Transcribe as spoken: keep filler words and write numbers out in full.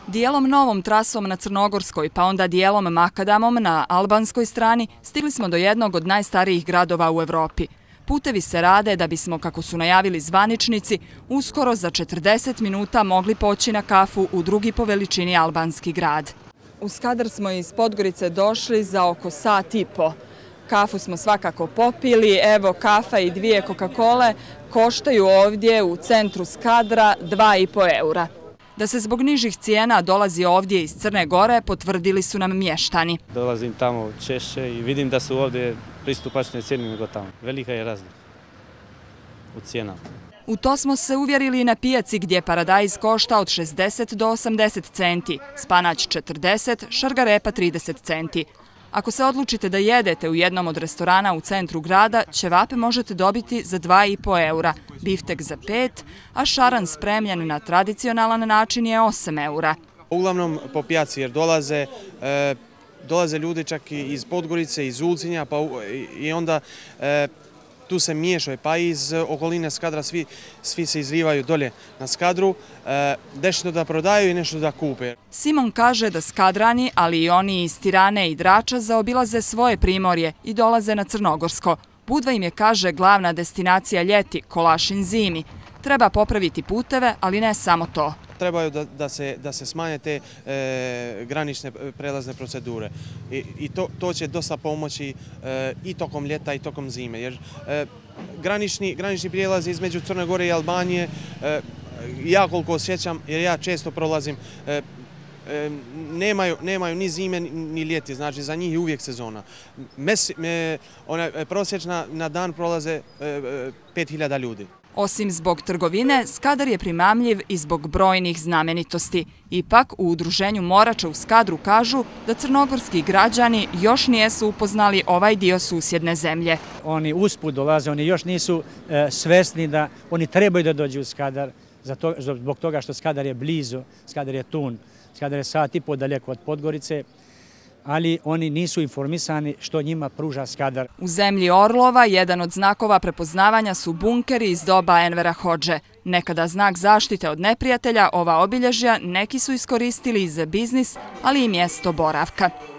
Dijelom novom trasom na Crnogorskoj, pa onda dijelom makadamom na albanskoj strani, stigli smo do jednog od najstarijih gradova u Evropi. Putevi se rade da bismo, kako su najavili zvaničnici, uskoro za četrdeset minuta mogli poći na kafu u drugi po veličini albanski grad. U Skadar smo iz Podgorice došli za oko sat i po. Kafu smo svakako popili, evo kafa i dvije Coca-Cole koštaju ovdje u centru Skadra dva i po eura. Da se zbog nižih cijena dolazi ovdje iz Crne Gore, potvrdili su nam mještani. Dolazim tamo češće i vidim da su ovdje pristupačne cijene nego tamo. Velika je razlika u cijenama. U to smo se uvjerili i na pijaci gdje paradajz košta od šezdeset do osamdeset centi, spanać četrdeset, šargarepa trideset centi. Ako se odlučite da jedete u jednom od restorana u centru grada, ćevape možete dobiti za dva i po eura, biftek za pet, a šaran spremljen na tradicionalan način je osam eura. Uglavnom po pijaci jer dolaze, e, dolaze ljudi čak i iz Podgorice, iz Ulcinja, pa i onda e, tu se miješaju, pa iz okoline Skadra svi, svi se izlivaju dolje na Skadru, e, nešto da prodaju i nešto da kupe. Simon kaže da Skadrani, ali i oni iz Tirane i Drača, zaobilaze svoje primorje i dolaze na Crnogorsko. Budva im je, kaže, glavna destinacija ljeti, Kolašin zimi. Treba popraviti puteve, ali ne samo to. Trebaju da, da, se, da se smanje te e, granične prelazne procedure i, i to, to će dosta pomoći e, i tokom ljeta i tokom zime. Jer e, granični, granični prijelazi između Crne Gore i Albanije, e, ja koliko osjećam, jer ja često prolazim, e, e, nemaju, nemaju ni zime ni ljeti, znači za njih je uvijek sezona. Mes, me, ona, prosječna na dan prolaze e, pet hiljada ljudi. Osim zbog trgovine, Skadar je primamljiv i zbog brojnih znamenitosti. Ipak, u udruženju Morača u Skadru kažu da crnogorski građani još nijesu upoznali ovaj dio susjedne zemlje. Oni usput dolaze, oni još nisu e, svesni da oni trebaju da dođu u Skadar, zato, zbog toga što Skadar je blizu, Skadar je Tun, Skadar je sat i po daleko od Podgorice, ali oni nisu informisani što njima pruža Skadar. U zemlji Orlova jedan od znakova prepoznavanja su bunkeri iz doba Envera Hodže. Nekada znak zaštite od neprijatelja, ova obilježja neki su iskoristili i za biznis, ali i mjesto boravka.